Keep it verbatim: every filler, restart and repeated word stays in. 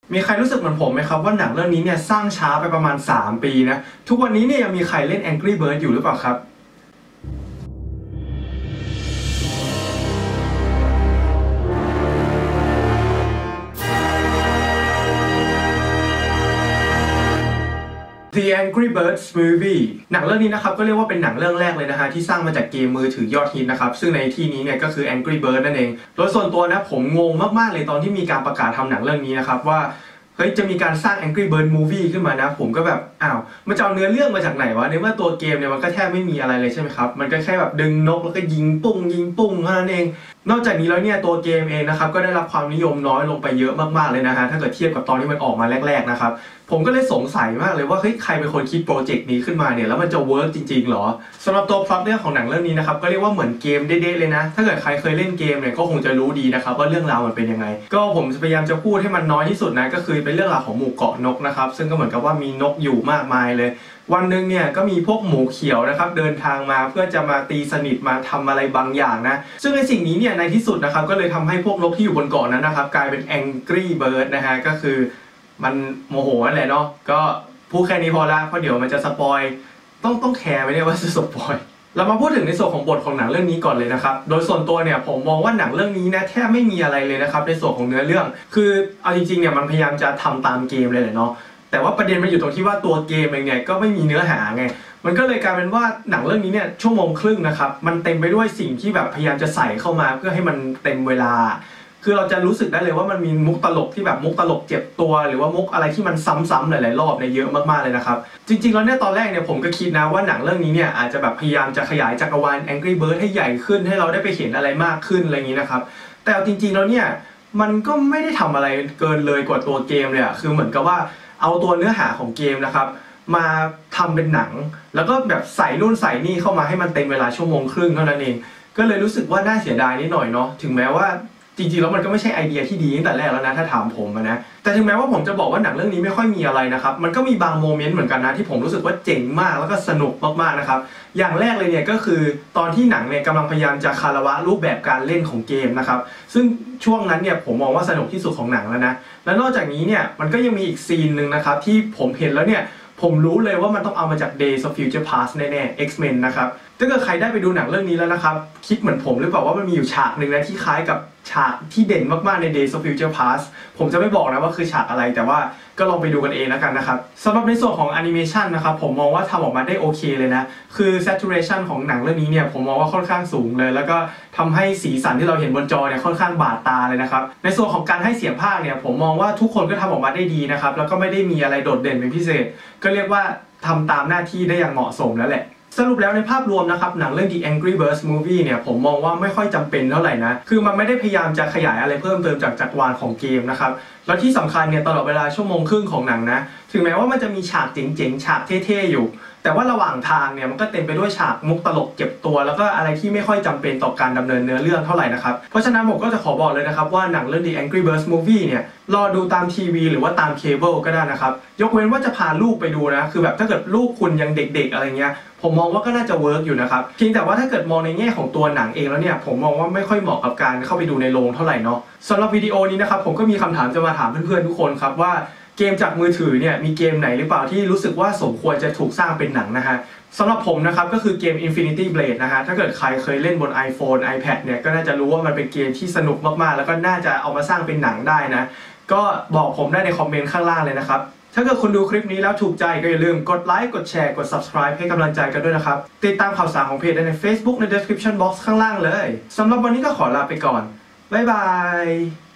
มีใครรู้สึกเหมือนผมไหมครับว่าหนังเรื่องนี้เนี่ยสร้างช้าไปประมาณสามปีนะทุกวันนี้เนี่ยยังมีใครเล่น Angry Birds อยู่หรือเปล่าครับ The Angry Birds Movie หนังเรื่องนี้นะครับก็เรียกว่าเป็นหนังเรื่องแรกเลยนะฮะที่สร้างมาจากเกมมือถือยอดฮิตนะครับซึ่งในที่นี้เนี่ยก็คือ Angry Birds นั่นเองโดยส่วนตัวนะผมงงมากๆเลยตอนที่มีการประกาศทำหนังเรื่องนี้นะครับว่าเฮ้ยจะมีการสร้าง Angry Birds Movie ขึ้นมานะผมก็แบบอ้าวมันจะเอาเนื้อเรื่องมาจากไหนวะในเมื่อตัวเกมเนี่ยมันก็แทบไม่มีอะไรเลยใช่ไหมครับมันก็แค่แบบดึงนกแล้วก็ยิงปุ้งยิงปุ้งเท่านั้นเองนอกจากนี้แล้วเนี่ยตัวเกมเองนะครับก็ได้รับความนิยมน้อยลงไปเยอะมากๆเลยนะฮะถ้าเกิดเทียบกับตอนที่มันออกมาแรกๆนะครับผมก็เลยสงสัยมากเลยว่าเฮ้ยใครเป็นคนคิดโปรเจกต์นี้ขึ้นมาเนี่ยแล้วมันจะเวิร์กจริงๆหรอสำหรับตัวพล็อตเรื่องของหนังเรื่องนี้นะครับก็เรียกว่าเหมือนเกมเด๊ะๆเลยนะถ้าเกิดใครเคยเล่นเกมเนี่ยก็คงจะรู้ดีนะครับว่าเรื่องราวมันเป็นยังไงก็ผมจะพยายามจะพูดให้มันน้อยที่สุดนะก็คือเป็นเรื่องราวของหมู่เกาะนกนะครับซึ่งก็เหมือนกับว่ามีนกอยู่มากมายเลยวันหนึ่งเนี่ยก็มีพวกหมูเขียวนะครับเดินทางมาเพื่อจะมาตีสนิทมาทำอะไรบางอย่างนะซึ่งในสิ่งนี้เนี่ยในที่สุดนะครับก็เลยทำให้พวกนกที่อยู่บนเกาะนั้นนะครับกลายเป็น Angry Bird นะฮะก็คือมันโมโหนั่นแหละเนาะก็พูดแค่นี้พอละเพราะเดี๋ยวมันจะสปอยต้องต้องแคร์ไหมเนี่ยว่าจะสปอยเรามาพูดถึงในส่วนของบทของหนังเรื่องนี้ก่อนเลยนะครับโดยส่วนตัวเนี่ยผมมองว่าหนังเรื่องนี้นะแทบไม่มีอะไรเลยนะครับในส่วนของเนื้อเรื่องคือเอาจริงๆเนี่ยมันพยายามจะทำตามเกมเลยแหละเนาะแต่ว่าประเด็นมันอยู่ตรงที่ว่าตัวเกมเองเนี่ยก็ไม่มีเนื้อหาไงมันก็เลยกลายเป็นว่าหนังเรื่องนี้เนี่ยชั่วโมงครึ่งนะครับมันเต็มไปด้วยสิ่งที่แบบพยายามจะใส่เข้ามาเพื่อให้มันเต็มเวลาคือเราจะรู้สึกได้เลยว่ามันมีมุกตลกที่แบบมุกตลกเจ็บตัวหรือว่ามุกอะไรที่มันซ้ำๆหลายๆรอบเนี่ยเยอะมากๆเลยนะครับจริงๆแล้วเนี่ยตอนแรกเนี่ยผมก็คิดนะว่าหนังเรื่องนี้เนี่ยอาจจะแบบพยายามจะขยายจักรวาล Angry Birds ให้ใหญ่ขึ้นให้เราได้ไปเห็นอะไรมากขึ้นอะไรอย่างนี้นะครับแต่จริงๆแล้วเนี่ยมันก็ไม่ได้ทำอะไรเกินเลยกว่าตัวเกมเลยอะคือเหมือนกับว่าเอาตัวเนื้อหาของเกมนะครับมาทำเป็นหนังแล้วก็แบบใส่นู่นใส่นี่เข้ามาให้มันเต็มเวลาชั่วโมงครึ่งเท่านั้นเองก็เลยรู้สึกว่าน่าเสียดายนิดหน่อยเนาะถึงแม้ว่าจริงๆแล้วมันก็ไม่ใช่ไอเดียที่ดีตั้งแต่แรกแล้วนะถ้าถามผมนะแต่ถึงแม้ว่าผมจะบอกว่าหนังเรื่องนี้ไม่ค่อยมีอะไรนะครับมันก็มีบางโมเมนต์เหมือนกันนะที่ผมรู้สึกว่าเจ๋งมากแล้วก็สนุกมากๆนะครับอย่างแรกเลยเนี่ยก็คือตอนที่หนังเนี่ยกำลังพยายามจะคารวะรูปแบบการเล่นของเกมนะครับซึ่งช่วงนั้นเนี่ยผมมองว่าสนุกที่สุดของหนังแล้วนะและนอกจากนี้เนี่ยมันก็ยังมีอีกซีนหนึ่งนะครับที่ผมเห็นแล้วเนี่ยผมรู้เลยว่ามันต้องเอามาจาก Days of Future Past แน่ๆ X-Men นะครับถ้าเกิดใครได้ไปดูหนังเรื่องนี้แล้วนะครับคิดเหมือนผมหรือเปล่าว่ามันมีอยู่ฉากหนึ่งนะที่คล้ายกับฉากที่เด่นมากๆใน Days of Future Past ผมจะไม่บอกนะว่าคือฉากอะไรแต่ว่าก็ลองไปดูกันเองแล้วกันนะครับสำหรับในส่วนของแอนิเมชันนะครับผมมองว่าทำออกมาได้โอเคเลยนะคือ saturation ของหนังเรื่องนี้เนี่ยผมมองว่าค่อนข้างสูงเลยแล้วก็ทำให้สีสันที่เราเห็นบนจอเนี่ยค่อนข้างบาดตาเลยนะครับในส่วนของการให้เสียงภาคเนี่ยผมมองว่าทุกคนก็ทำออกมาได้ดีนะครับแล้วก็ไม่ได้มีอะไรโดดเด่นเป็นพิเศษก็เรียกว่าทำตามหน้าที่ได้อย่างเหมาะสมแล้วแหละสรุปแล้วในภาพรวมนะครับหนังเรื่อง The Angry Birds Movie เนี่ยผมมองว่าไม่ค่อยจำเป็นเท่าไหร่นะคือมันไม่ได้พยายามจะขยายอะไรเพิ่มเติมจากจักรวาลของเกมนะครับแล้วที่สำคัญเนี่ยตลอดเวลาชั่วโมงครึ่งของหนังนะถึงแม้ว่ามันจะมีฉากเจ๋งๆฉากเท่ๆอยู่แต่ว่าระหว่างทางเนี่ยมันก็เต็มไปด้วยฉากมุกตลกเก็บตัวแล้วก็อะไรที่ไม่ค่อยจำเป็นต่อการดำเนินเนื้อเรื่องเท่าไหร่นะครับเพราะฉะนั้นผมก็จะขอบอกเลยนะครับว่าหนังเรื่อง The Angry Birds Movie เนี่ยรอดูตามทีวีหรือว่าตามเคเบิลก็ได้นะครับยกเว้นว่าจะพาลูกไปดูนะคือแบบถ้าเกิดลูกคุณยังเด็กๆอะไรเงี้ยผมมองว่าก็น่าจะเวิร์กอยู่นะครับเพียงแต่ว่าถ้าเกิดมองในแง่ของตัวหนังเองแล้วเนี่ยผมมองว่าไม่ค่อยเหมาะกับการเข้าไปดูในโรงเท่าไหร่เนาะสำหรับวิดีโอนี้นะครับผมก็มีคำถามจะมาถามเพื่อนๆทุกคนครับว่าเกมจากมือถือเนี่ยมีเกมไหนหรือเปล่าที่รู้สึกว่าสมควรจะถูกสร้างเป็นหนังนะฮะสำหรับผมนะครับก็คือเกม Infinity Blade นะฮะถ้าเกิดใครเคยเล่นบน iPhone iPad เนี่ยก็น่าจะรู้ว่ามันเป็นเกมที่สนุกมากๆแล้วก็น่าจะเอามาสร้างเป็นหนังได้นะก็บอกผมได้ในคอมเมนต์ข้างล่างเลยนะครับถ้าเกิดคุณดูคลิปนี้แล้วถูกใจก็อย่าลืมกดไลค์กดแชร์กด Subscribe ให้กำลังใจกันด้วยนะครับติดตามข่าวสารของเพจได้ใน Facebook ใน Description Box ข้างล่างเลยสำหรับวันนี้ก็ขอลาไปก่อนบ๊ายบาย